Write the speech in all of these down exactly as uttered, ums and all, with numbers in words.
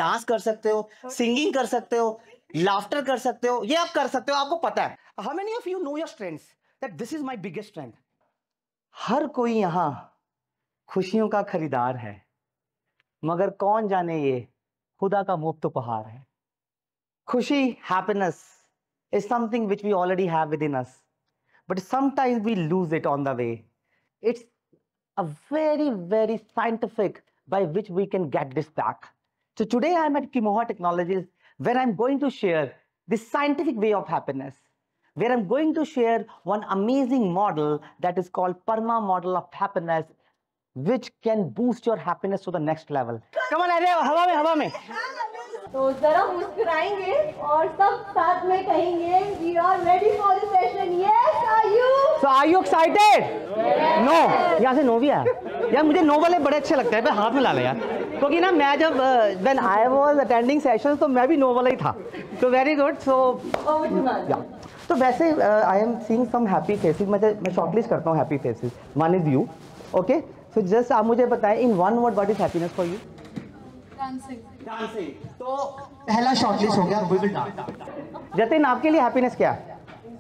Dance कर सकते हो, सिंगिंग कर सकते हो, लाफ्टर कर सकते हो, ये आप कर सकते हो, आपको पता है। How many of you know your strengths that this is my biggest strength? हर कोई यहां खुशियों का खरीदार है, मगर कौन जाने ये खुदा का मुफ्त उपहार है। खुशी, happiness is something which we already have within us, but sometimes we lose it on the way. It's a very, very scientific by which we can get this back. So today I'm at Kimoha Technologies, where I'm going to share this scientific way of happiness, where I'm going to share one amazing model that is called Parma model of happiness, which can boost your happiness to the next level. Come on, अरे हवा में हवा में तो जरा मुस्कुराएंगे और सब साथ में कहेंगे we are ready for the session. Yes, are you? So are you excited? Yes. No. यहाँ से नो भी आया यार, मुझे नो वाले बड़े अच्छे लगते हैं, मैं हाथ में ला लिया यार, क्योंकि ना मैं जब when I was attending sessions तो मैं भी नो वाला ही था, तो very good. So yeah. तो वैसे I am seeing some happy faces, मैं मैं shortlist करता हूँ happy faces. One is you, okay? So just आप मुझे बताएं in one word what is happiness for you? Dancing. Dancing. तो पहला शॉर्टलिस्ट हो गया, वी विल डांस. जतिन, आपके लिए हैप्पीनेस क्या है?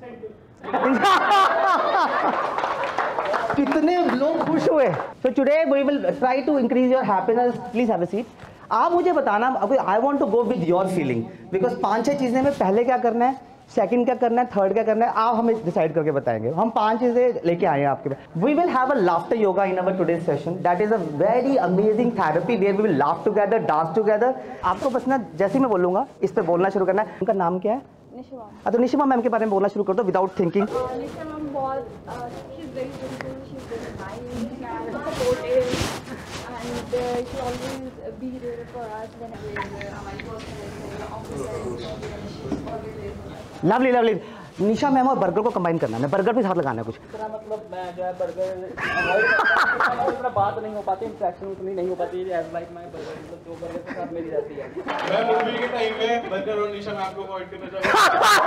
कितने लोग खुश हुए. So today we will try to increase your happiness. Please have a seat. आप मुझे बताना, I want to go with your feeling, because पांच छह चीजें में पहले क्या करना है, सेकंड क्या करना है, थर्ड क्या करना है, आप हमें डिसाइड करके बताएंगे. हम पांच चीजें लेके आए हैं आपके पास. We will have a laughter yoga in our today's session. That is a very amazing therapy where we will laugh together, dance together. आपको बस ना जैसे मैं बोलूंगा इस पे बोलना शुरू करना है. उनका नाम क्या है? निशिमा. हाँ, तो निशिमा मैम के बारे में बोलना शुरू कर दो विदाउट थिंकिंग. निशिमा मैम बहुत she is very beautiful, she is very nice and supportive and she always be there for us whenever हमारी personal office. Lovely lovely. Nisha ma'am और बर्गर को कंबाइन करना है, बर्गर भी साथ लगाना है कुछ. मतलब मैं जो है बर्गर इतना बात नहीं हो पाती, इंटरेक्शन उतनी नहीं हो पाती एज लाइक माय बर्गर, मतलब जो बर्गर के साथ मेरी रहती है. मैं मूवी के टाइम में बर्गर और निशा मैम को अवॉइड करना चाहूंगा.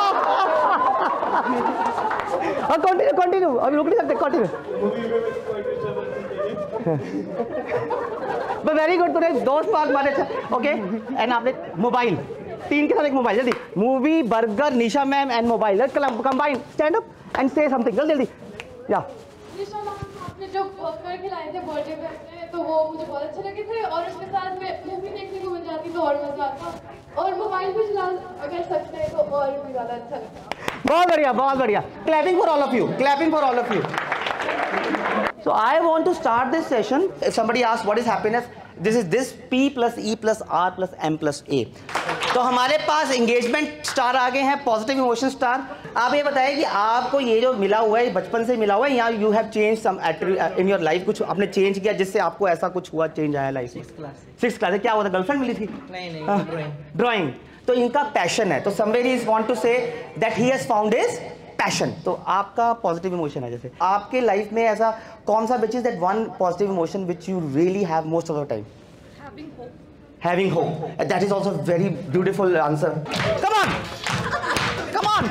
हां, कंटिन्यू कंटिन्यू, अभी रुक नहीं सकते, कंटिन्यू. मूवी में मेरी कोई डिस्टर्बेंस नहीं. बट वेरी गुड, तूने दो स्पार्क मारे. अच्छा, ओके. एंड आपने मोबाइल, तीन के साथ एक मोबाइल. जल्दी. Movie, burger, Nisha ma'am and mobile combine. Stand up and say something. जल्दी जल्दी. या निशा मैम, आपने जो बर्गर खिलाए थे बर्थडे पे अपने, तो वो मुझे बहुत अच्छे लगे थे, और उसके साथ में मूवी देखने को मिल जाती तो और मजा आता, और मोबाइल भी चला अगर सकते हैं तो और भी ज्यादा अच्छा लगता. बहुत बढ़िया, बहुत बढ़िया. Clapping for all of you, clapping for all of you. So I want to start this session. If somebody asks what is happiness, this is this P plus E plus R plus M plus A. तो हमारे पास engagement star आ गए हैं, positive emotion star. आप ये बताइए कि आपको ये जो मिला हुआ है बचपन से मिला हुआ है, या you have change some in your life, कुछ आपने चेंज किया जिससे आपको ऐसा कुछ हुआ, चेंज आया लाइफ में? Six class. क्या हुआ था, गर्लफ्रेंड मिली थी? नहीं नहीं, ड्राइंग. तो इनका पैशन है, तो somebody is want to say that he has found his passion. तो आपका पॉजिटिव इमोशन है. जैसे आपके लाइफ में ऐसा कौन सा which is that one positive emotion which you really have most of the time? Having hope. That is also a very beautiful answer. Come on, come on.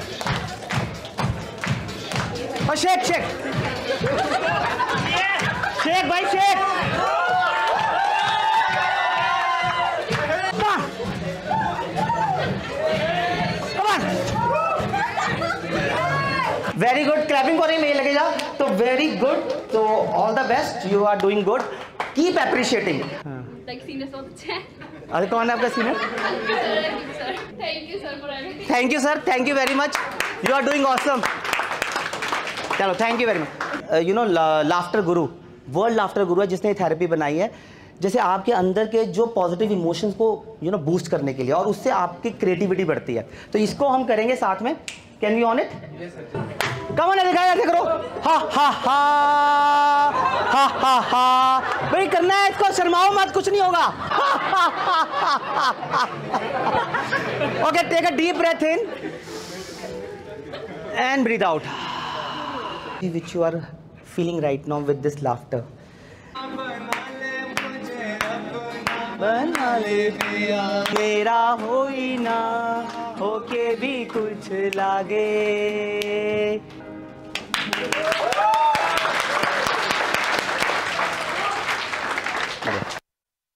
Oh, shake, shake. Shake, bhai, shake. Come on. Come on. Very good. Clapping for him. ये लगेगा. तो very good. So all the best. You are doing good. Keep appreciating. Like senior बहुत अच्छे हैं. अरे कौन है आपका senior? Thank you sir for everything. Thank you sir, thank you very much. You are doing awesome. चलो, thank you very much. You know, laughter guru, world laughter guru है जिसने थेरेपी बनाई है, जैसे आपके अंदर के जो पॉजिटिव इमोशंस को यू नो बूस्ट करने के लिए, और उससे आपकी क्रिएटिविटी बढ़ती है. तो इसको हम करेंगे साथ में. Can we on it? Come on, दिखाया ऐसे करो. हा हा हा हा हा हा. भाई करना है इसको, शर्माओ मत, कुछ नहीं होगा. Okay, take a deep breath in and breathe out, which you are feeling right now with this laughter. बना ले पिया मेरा होई ना, होके भी कुछ लागे.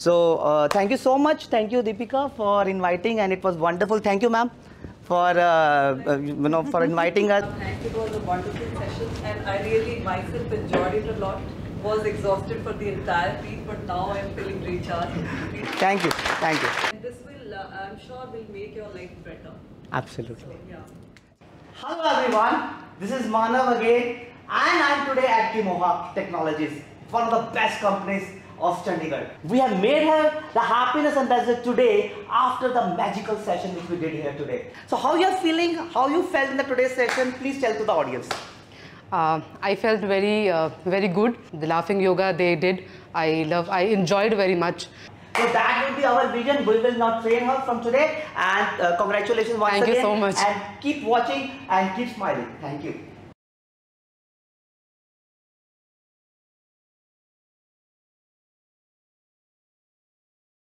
So uh, thank you so much. Thank you, Deepika, for inviting, and it was wonderful. Thank you, ma'am, for uh, uh, you know for inviting us. Thank you. It was a wonderful session, and I really myself enjoyed it a lot. Was exhausted for the entire week, but now I'm feeling recharged. Thank you. Thank you. And this will, uh, I'm sure, will make your life better. Absolutely. So, yeah. Hello everyone, this is Manav again, and I'm today at Kimoha Technologies, one of the best companies of Chandigarh. We have made her the happiness ambassador today after the magical session which we did here today. So how you are feeling, how you felt in the today's session, please tell to the audience. Uh, I felt very, uh, very good. The laughing yoga they did, I love, I enjoyed very much. So that will be our vision. We will not train her from today, and uh, congratulations once Thank again. you so much. And keep watching and keep smiling. Thank you.